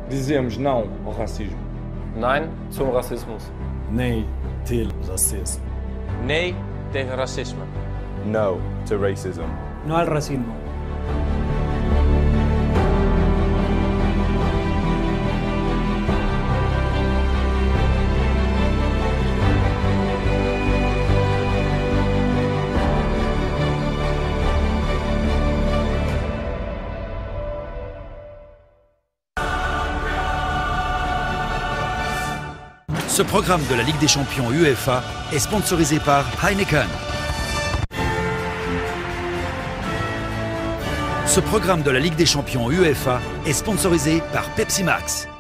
Dizemos não ao racismo. Nein zum Rassismus. Nee till rasism. Nee tegen racisme. No to racism. No al racismo. Ce programme de la Ligue des Champions UEFA est sponsorisé par Heineken. Ce programme de la Ligue des Champions UEFA est sponsorisé par Pepsi Max.